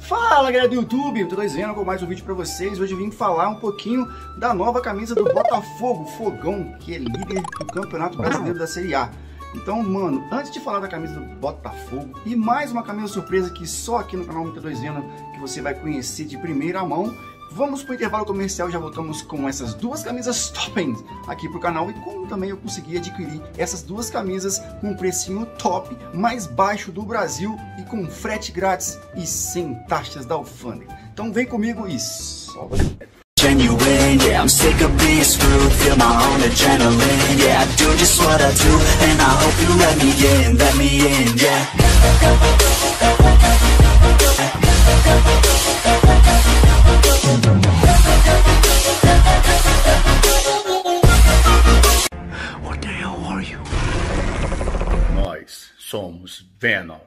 Fala galera do YouTube, eu tô vendo com mais um vídeo pra vocês. Hoje eu vim falar um pouquinho da nova camisa do Botafogo, Fogão, que é líder do Campeonato Brasileiro da Série A. Então, mano, antes de falar da camisa do Botafogo e mais uma camisa surpresa que só aqui no canal Muito Vendo que você vai conhecer de primeira mão, vamos pro intervalo comercial. Já voltamos com essas duas camisas top aqui pro canal e como também eu consegui adquirir essas duas camisas com um precinho top, mais baixo do Brasil e com frete grátis e sem taxas da alfândega. Então vem comigo e solta. Genuine, yeah, I'm sick of being screwed. Feel my own adrenaline, yeah, I do just what I do, and I hope you let me in, yeah. What the hell are you? Nós somos Venom.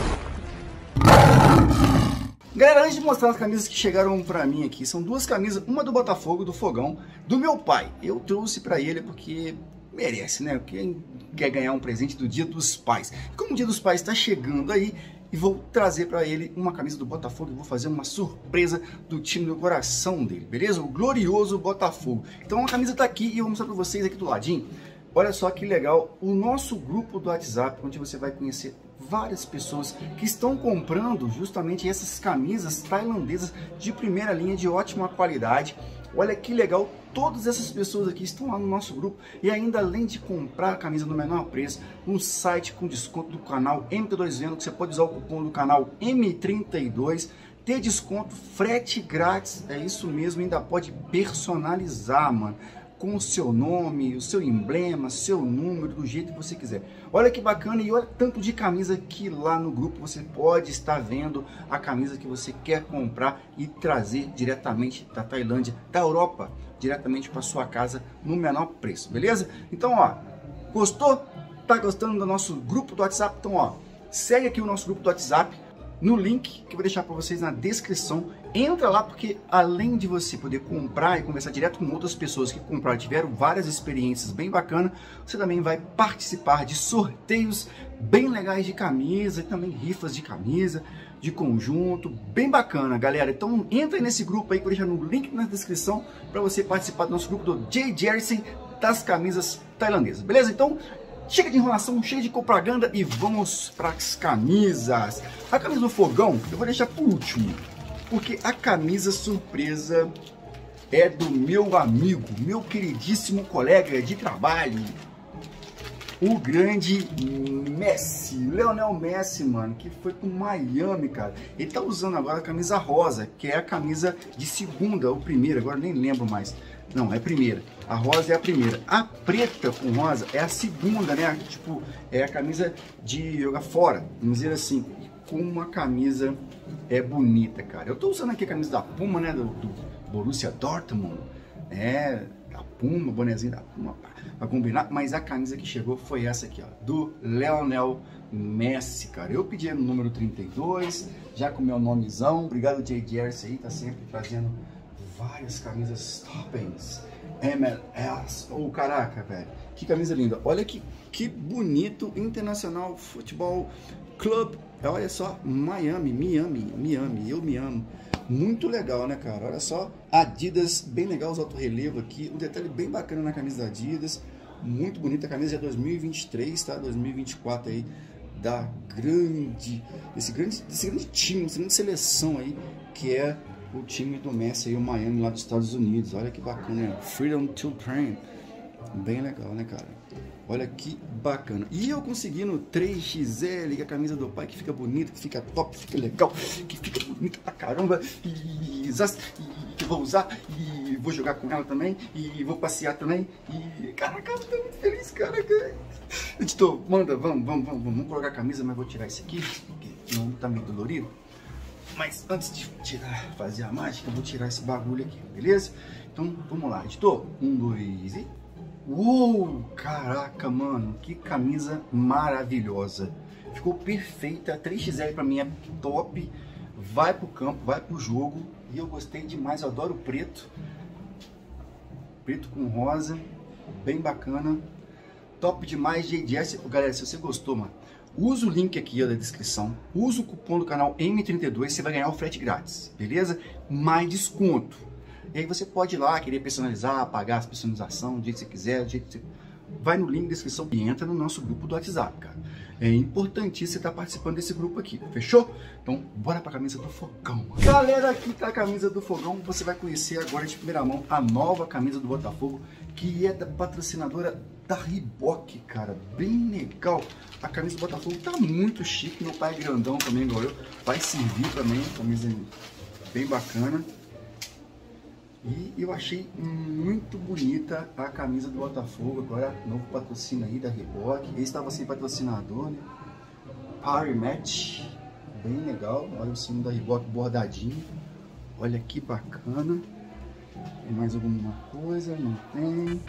Galera, antes de mostrar as camisas que chegaram pra mim aqui, são duas camisas, uma do Botafogo, do Fogão, do meu pai. Eu trouxe pra ele porque merece, né? Quem quer ganhar um presente do Dia dos Pais. Como o Dia dos Pais tá chegando aí, e vou trazer pra ele uma camisa do Botafogo e vou fazer uma surpresa do time do coração dele, beleza? O glorioso Botafogo. Então a camisa tá aqui e eu vou mostrar pra vocês aqui do ladinho. Olha só que legal, o nosso grupo do WhatsApp, onde você vai conhecer várias pessoas que estão comprando justamente essas camisas tailandesas de primeira linha, de ótima qualidade. Olha que legal, todas essas pessoas aqui estão lá no nosso grupo e ainda além de comprar a camisa no menor preço, um site com desconto do canal MT2 Vendo, que você pode usar o cupom do canal M32, ter desconto, frete grátis, é isso mesmo, ainda pode personalizar, mano, com o seu nome, o seu emblema, seu número, do jeito que você quiser. Olha que bacana e olha tanto de camisa que lá no grupo você pode estar vendo a camisa que você quer comprar e trazer diretamente da Tailândia, da Europa, diretamente para sua casa no menor preço, beleza? Então, ó, gostou? Tá gostando do nosso grupo do WhatsApp? Então, ó, segue aqui o nosso grupo do WhatsApp no link que eu vou deixar para vocês na descrição. Entra lá porque além de você poder comprar e conversar direto com outras pessoas que compraram, tiveram várias experiências bem bacanas, você também vai participar de sorteios bem legais de camisa e também rifas de camisa, de conjunto, bem bacana, galera. Então entra aí nesse grupo aí que eu vou deixar no link na descrição para você participar do nosso grupo do J Jersey das camisas tailandesas, beleza? Então chega de enrolação, chega de propaganda e vamos para as camisas. A camisa do Fogão eu vou deixar por último, porque a camisa surpresa é do meu amigo, meu queridíssimo colega de trabalho, o grande Messi, Lionel Messi, mano, que foi pro Miami, cara. Ele tá usando agora a camisa rosa, que é a camisa de segunda ou primeira, agora nem lembro mais. Não, é a primeira. A rosa é a primeira. A preta com rosa é a segunda, né? Tipo, é a camisa de jogar fora, vamos dizer assim. Como a camisa é bonita, cara. Eu tô usando aqui a camisa da Puma, né? Do Borussia Dortmund. É, da Puma, bonezinho da Puma, pra combinar. Mas a camisa que chegou foi essa aqui, ó. Do Lionel Messi, cara. Eu pedi no número 32, já com o meu nomezão. Obrigado, J Jersey aí, tá sempre trazendo várias camisas topens, MLS, oh caraca, velho, que camisa linda, olha que bonito, International Football Club, olha só, Miami, eu me amo, muito legal, né, cara, olha só, Adidas, bem legal os autorrelevo aqui, um detalhe bem bacana na camisa da Adidas, muito bonita, a camisa é 2023, tá, 2024 aí, desse grande time, essa grande seleção aí, que é o time do Messi aí, o Miami lá dos Estados Unidos. Olha que bacana, Freedom to Train. Bem legal, né, cara? Olha que bacana. E eu consegui no 3XL, que é a camisa do pai, que fica bonita, que fica top, que fica legal, que fica bonita pra caramba. E que vou usar, e vou jogar com ela também, e vou passear também. E, caraca, eu tô muito feliz, cara. Editor, manda, vamos colocar a camisa, mas vou tirar isso aqui, porque não tá meio dolorido. Mas antes de fazer a mágica, eu vou tirar esse bagulho aqui, beleza? Então, vamos lá, editor. 1, 2 e... Uou, caraca, mano, que camisa maravilhosa. Ficou perfeita, a 3XL pra mim é top. Vai pro campo, vai pro jogo. E eu gostei demais, eu adoro o preto. Preto com rosa, bem bacana. Top demais, J Jersey. Galera, se você gostou, mano, Usa o link aqui ó, da descrição, usa o cupom do canal M32, você vai ganhar o frete grátis, beleza? Mais desconto. E aí você pode ir lá, querer personalizar, pagar as personalização do jeito que você quiser, do jeito que você... Vai no link da descrição e entra no nosso grupo do WhatsApp, cara. É importantíssimo você estar participando desse grupo aqui, fechou? Então, bora pra camisa do fogão. Galera, aqui tá a camisa do fogão. Você vai conhecer agora de primeira mão a nova camisa do Botafogo, que é da patrocinadora da Reebok, cara. Bem legal. A camisa do Botafogo tá muito chique. Meu pai é grandão também, igual eu. Vai servir também, camisa bem bacana. E eu achei muito bonita a camisa do Botafogo, agora novo patrocínio aí da Reebok. Esse estava sem patrocinador, né? Power Match, bem legal. Olha o símbolo da Reebok bordadinho. Olha que bacana. Tem mais alguma coisa? Não tem.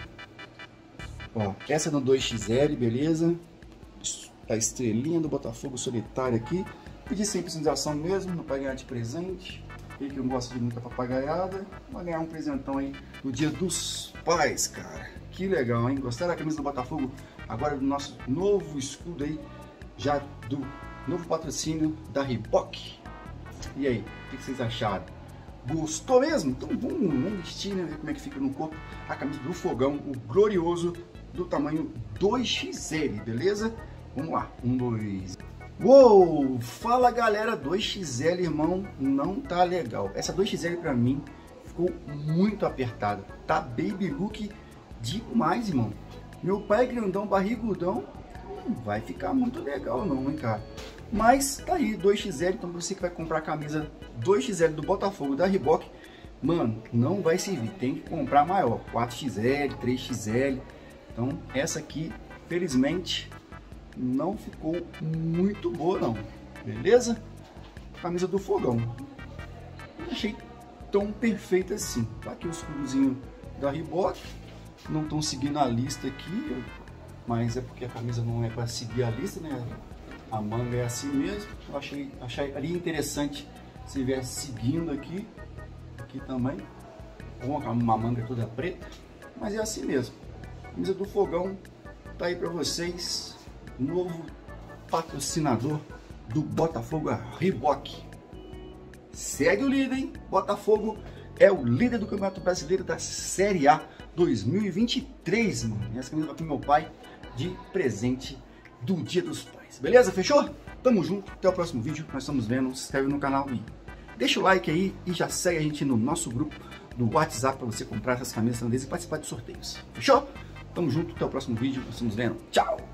Ó, essa é no 2XL, beleza? A estrelinha do Botafogo solitário aqui. Pedi sem personalização mesmo, não vai ganhar de presente. Ele que não gosta de muita papagaiada, vai ganhar um presentão aí no Dia dos Pais, cara. Que legal, hein? Gostaram da camisa do Botafogo? Agora do nosso novo escudo aí, já do novo patrocínio da Reebok. E aí, o que vocês acharam? Gostou mesmo? Então vamos vestir, né? Ver como é que fica no corpo a camisa do Fogão, o glorioso do tamanho 2XL, beleza? Vamos lá, 1, 2... Uou! Fala galera, 2XL, irmão, não tá legal. Essa 2XL pra mim ficou muito apertada. Tá baby look demais, irmão. Meu pai é grandão, barrigudão, não vai ficar muito legal não, hein, cara. Mas tá aí, 2XL, então você que vai comprar a camisa 2XL do Botafogo da Reebok, mano, não vai servir. Tem que comprar maior, 4XL, 3XL. Então essa aqui, felizmente, não ficou muito boa não, beleza? Camisa do Fogão, não achei tão perfeita assim. Tá aqui o escudozinho da Reebok, não estão seguindo a lista aqui, mas é porque a camisa não é para seguir a lista, né? A manga é assim mesmo. Eu acharia interessante se estivesse seguindo aqui também, com uma manga toda preta, mas é assim mesmo. Camisa do Fogão tá aí para vocês. Novo patrocinador do Botafogo, a Reebok. Segue o líder, hein? Botafogo é o líder do Campeonato Brasileiro da Série A 2023, mano. Essa camisa vai pro meu pai de presente do Dia dos Pais. Beleza? Fechou? Tamo junto. Até o próximo vídeo. Nós estamos vendo. Se inscreve no canal e deixa o like aí e já segue a gente no nosso grupo do WhatsApp para você comprar essas camisas tailandesas e participar de sorteios. Fechou? Tamo junto. Até o próximo vídeo. Nós estamos vendo. Tchau!